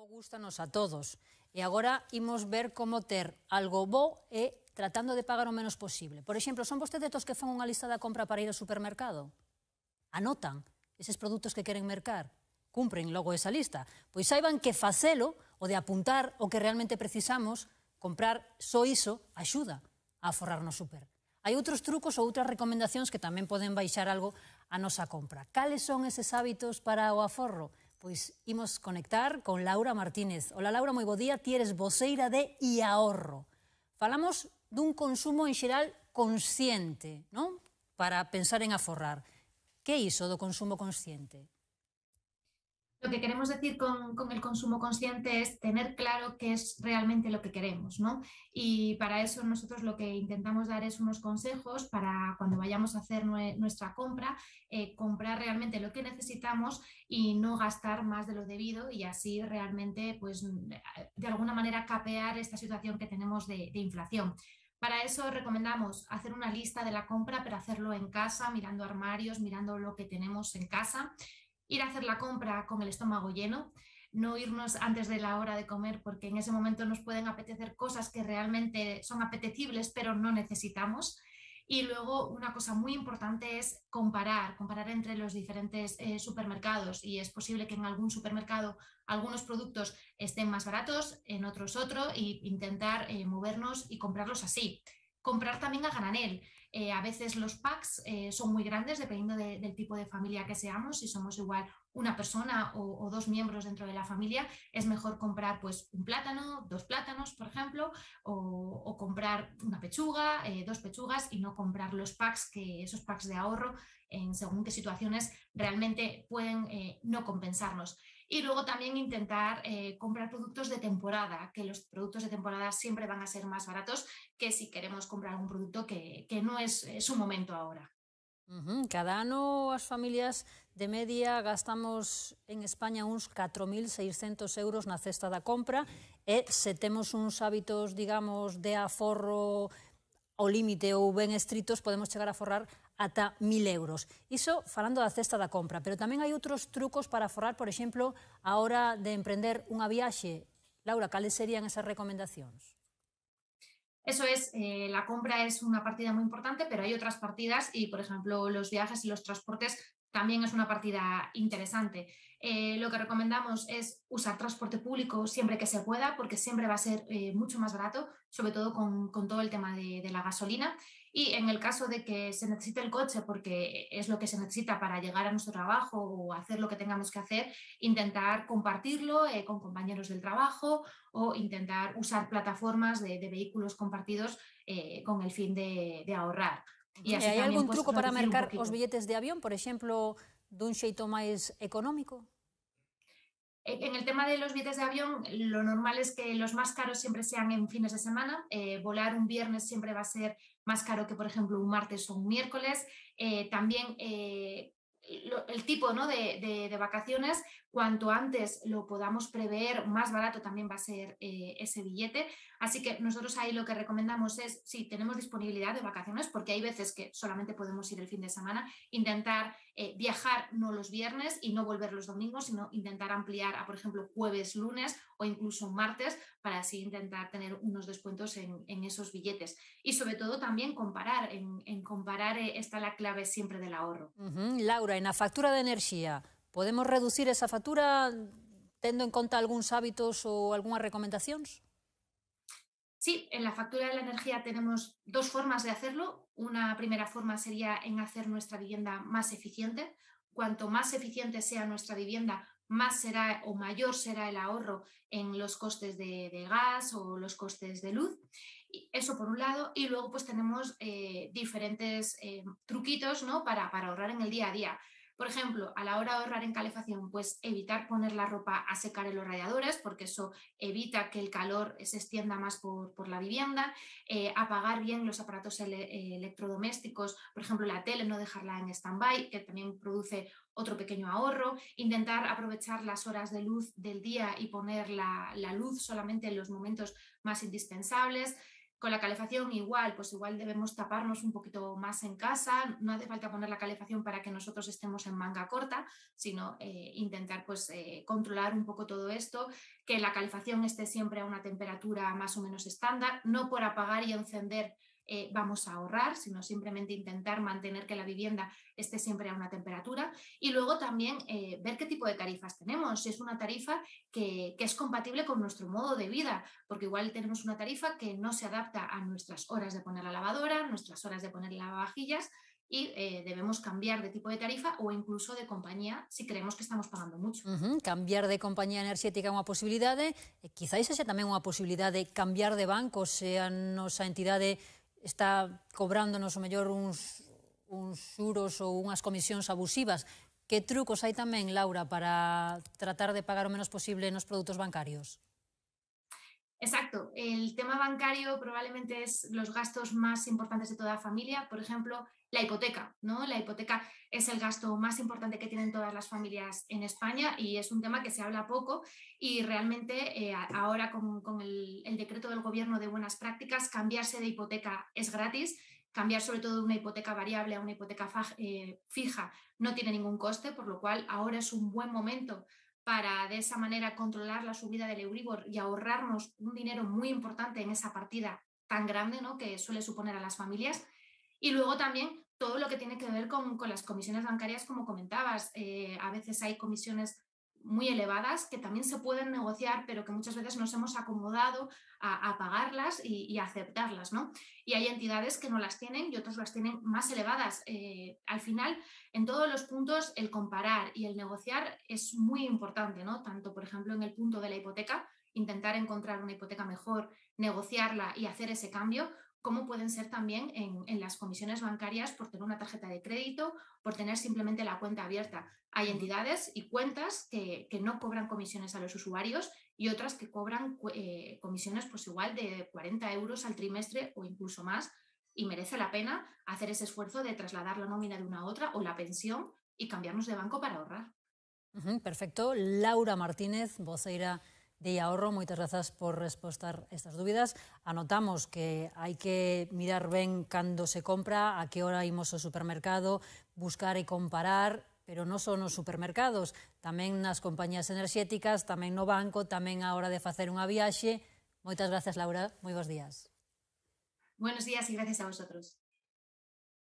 Gústanos a todos. E agora imos ver como ter algo bo e tratando de pagar o menos posible. Por exemplo, son vostedes os que fan unha lista da compra para ir ao supermercado? Anotan eses produtos que queren mercar? Cumpren logo esa lista? Pois saiban que facelo, o de apuntar o que realmente precisamos, comprar só iso, axuda a aforrar no super. Hai outros trucos ou outras recomendacións que tamén poden baixar algo a nosa compra. Cales son eses hábitos para o aforro? Pois imos conectar con Laura Martínez. Hola Laura, moi bo día, ti eres voceira de IAhorro. Falamos dun consumo en xeral consciente, non? Para pensar en aforrar. Que é iso do consumo consciente? Lo que queremos decir con el consumo consciente es tener claro qué es realmente lo que queremos, ¿no? Y para eso nosotros lo que intentamos dar es unos consejos para cuando vayamos a hacer nuestra compra, comprar realmente lo que necesitamos y no gastar más de lo debido y así realmente, pues, de alguna manera capear esta situación que tenemos de inflación. Para eso recomendamos hacer una lista de la compra, pero hacerlo en casa, mirando armarios, mirando lo que tenemos en casa. Ir a hacer la compra con el estómago lleno, no irnos antes de la hora de comer porque en ese momento nos pueden apetecer cosas que realmente son apetecibles pero no necesitamos. Y luego una cosa muy importante es comparar entre los diferentes supermercados y es posible que en algún supermercado algunos productos estén más baratos, en otros otro e intentar movernos y comprarlos así. Comprar también a granel. A veces los packs son muy grandes dependiendo del tipo de familia que seamos. Si somos igual una persona o dos miembros dentro de la familia, es mejor comprar pues un plátano, dos plátanos, por ejemplo, o comprar una pechuga, dos pechugas y no comprar los packs, que esos packs de ahorro en según qué situaciones realmente pueden no compensarnos. Y luego también intentar comprar productos de temporada, que los productos de temporada siempre van a ser más baratos que si queremos comprar un producto que no es su momento ahora. Cada ano as familias de media gastamos en España uns 4.600 euros na cesta da compra e se temos uns hábitos, digamos, de aforro ao límite ou ben estritos, podemos chegar a aforrar ata 1.000 euros. Iso falando da cesta da compra, pero tamén hai outros trucos para aforrar, por exemplo, a hora de emprender unha viaxe. Laura, cales serían esas recomendacións? Eso es, la compra es una partida muy importante, pero hay otras partidas y, por ejemplo, los viajes y los transportes también es una partida interesante. Lo que recomendamos es usar transporte público siempre que se pueda, porque siempre va a ser mucho más barato, sobre todo con todo el tema de la gasolina. Y en el caso de que se necesite el coche, porque es lo que se necesita para llegar a nuestro trabajo o hacer lo que tengamos que hacer, intentar compartirlo con compañeros del trabajo o intentar usar plataformas de vehículos compartidos con el fin de ahorrar. Y E así hai también algún pues truco para reducir un mercar os poquito. billetes de avión, por exemplo, dun xeito máis económico? En el tema de los billetes de avión, lo normal es que los más caros siempre sean en fines de semana. Volar un viernes siempre va a ser más caro que, por ejemplo, un martes o un miércoles. También el tipo, ¿no?, de vacaciones, cuanto antes lo podamos prever, más barato también va a ser ese billete. Así que nosotros ahí lo que recomendamos es, si tenemos disponibilidad de vacaciones, porque hay veces que solamente podemos ir el fin de semana, intentar viajar no los viernes y no volver los domingos, sino intentar ampliar a, por ejemplo, jueves, lunes o incluso martes, para así intentar tener unos descuentos en esos billetes. Y sobre todo también comparar, en comparar está la clave siempre del ahorro. Laura, e na factura de enerxía, podemos reducir esa factura tendo en conta algúns hábitos ou algunhas recomendacións? Sí, en la factura de la energía tenemos dos formas de hacerlo. Una primera forma sería en hacer nuestra vivienda más eficiente. Cuanto más eficiente sea nuestra vivienda, más será o mayor será el ahorro en los costes de gas o los costes de luz. Y eso por un lado. Y luego pues tenemos diferentes truquitos, ¿no?, para ahorrar en el día a día. Por ejemplo, a la hora de ahorrar en calefacción, pues evitar poner la ropa a secar en los radiadores, porque eso evita que el calor se extienda más por la vivienda, apagar bien los aparatos electrodomésticos, por ejemplo la tele, no dejarla en stand-by, que también produce otro pequeño ahorro, intentar aprovechar las horas de luz del día y poner la luz solamente en los momentos más indispensables. Con la calefacción igual, pues igual debemos taparnos un poquito más en casa, no hace falta poner la calefacción para que nosotros estemos en manga corta, sino intentar pues controlar un poco todo esto, que la calefacción esté siempre a una temperatura más o menos estándar, no por apagar y encender vamos a ahorrar, sino simplemente intentar mantener que la vivienda esté siempre a una temperatura y luego también ver qué tipo de tarifas tenemos, si es una tarifa que es compatible con nuestro modo de vida, porque igual tenemos una tarifa que no se adapta a nuestras horas de poner la lavadora, nuestras horas de poner lavavajillas y debemos cambiar de tipo de tarifa o incluso de compañía si creemos que estamos pagando mucho. Cambiar de compañía enerxética é unha posibilidade, quizáis esa tamén unha posibilidade de cambiar de banco se a nosa entidade está cobrándonos o mellor uns xuros ou unhas comisións abusivas. Que trucos hai tamén, Laura, para tratar de pagar o menos posible nos produtos bancarios? Exacto, el tema bancario probablemente es los gastos más importantes de toda familia, por ejemplo, la hipoteca, ¿no? La hipoteca es el gasto más importante que tienen todas las familias en España y es un tema que se habla poco y realmente ahora con el decreto del gobierno de buenas prácticas, cambiarse de hipoteca es gratis. Cambiar sobre todo de una hipoteca variable a una hipoteca fija no tiene ningún coste, por lo cual ahora es un buen momento para de esa manera controlar la subida del Euribor y ahorrarnos un dinero muy importante en esa partida tan grande, ¿no?, que suele suponer a las familias. Y luego también todo lo que tiene que ver con las comisiones bancarias, como comentabas. A veces hay comisiones muy elevadas que también se pueden negociar, pero que muchas veces nos hemos acomodado a pagarlas y a aceptarlas, ¿no? Y hay entidades que no las tienen y otras las tienen más elevadas. Al final, en todos los puntos, el comparar y el negociar es muy importante, ¿no? Tanto, por ejemplo, en el punto de la hipoteca, intentar encontrar una hipoteca mejor, negociarla y hacer ese cambio, como pueden ser también en las comisiones bancarias por tener una tarjeta de crédito, por tener simplemente la cuenta abierta. Hay entidades y cuentas que no cobran comisiones a los usuarios y otras que cobran comisiones pues igual de 40 euros al trimestre o incluso más, y merece la pena hacer ese esfuerzo de trasladar la nómina de una a otra o la pensión y cambiarnos de banco para ahorrar. Perfecto. Laura Martínez, voceira de Ahorro, moitas grazas por respostar estas dúbidas. Anotamos que hai que mirar ben cando se compra, a que hora imos ao supermercado, buscar e comparar, pero non só nos supermercados, tamén nas compañías enerxéticas, tamén no banco, tamén á hora de facer unha viaxe. Moitas grazas, Laura. Moi bons días. Buenos días y gracias a vosotros.